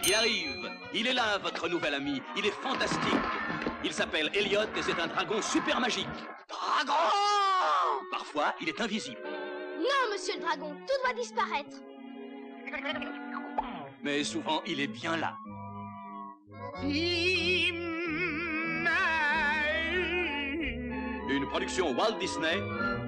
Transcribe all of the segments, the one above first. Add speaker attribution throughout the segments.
Speaker 1: Il arrive. Il est là, votre nouvel ami. Il est fantastique. Il s'appelle Elliot et c'est un dragon super magique. Dragon! Parfois, il est invisible.
Speaker 2: Non, monsieur le dragon, tout doit disparaître.
Speaker 1: Mais souvent, il est bien là. Une production Walt Disney.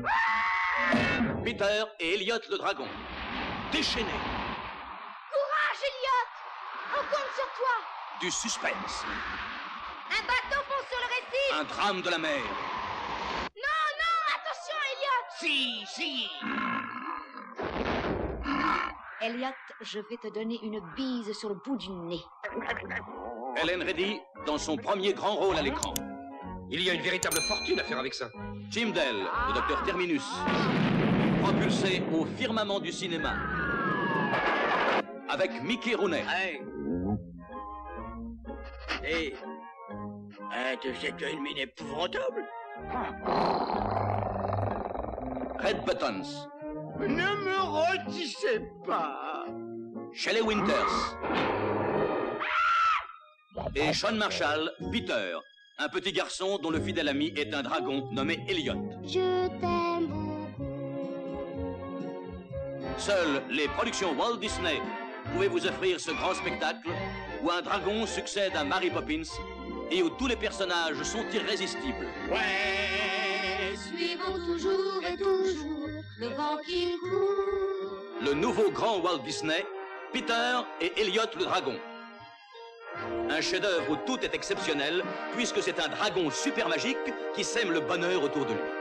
Speaker 1: Peter et Elliot le dragon. Déchaîné.
Speaker 2: Courage, Elliot! On compte sur toi!
Speaker 1: Du suspense.
Speaker 2: Un bateau fonce sur le récif!
Speaker 1: Un drame de la mer.
Speaker 2: Non, non, attention, Elliot!
Speaker 1: Si.
Speaker 3: Elliot, je vais te donner une bise sur le bout du nez.
Speaker 1: Helen Reddy dans son premier grand rôle à l'écran.
Speaker 4: Il y a une véritable fortune à faire avec ça.
Speaker 1: Jim Dell, le docteur Terminus. Propulsé au firmament du cinéma. Avec Mickey Rooney.
Speaker 5: Hey. Tu sais que tu as une mine épouvantable.
Speaker 1: Red Buttons.
Speaker 5: Ne me retissez pas.
Speaker 1: Shelley Winters. Et Sean Marshall, Peter, un petit garçon dont le fidèle ami est un dragon nommé Elliot.
Speaker 2: Je t'aime beaucoup.
Speaker 1: Seules les productions Walt Disney pouvaient vous offrir ce grand spectacle où un dragon succède à Mary Poppins et où tous les personnages sont irrésistibles.
Speaker 2: Ouais, suivons toujours et toujours le vent qui court.
Speaker 1: Le nouveau grand Walt Disney, Peter et Elliot le dragon. Un chef-d'œuvre où tout est exceptionnel puisque c'est un dragon super magique qui sème le bonheur autour de lui.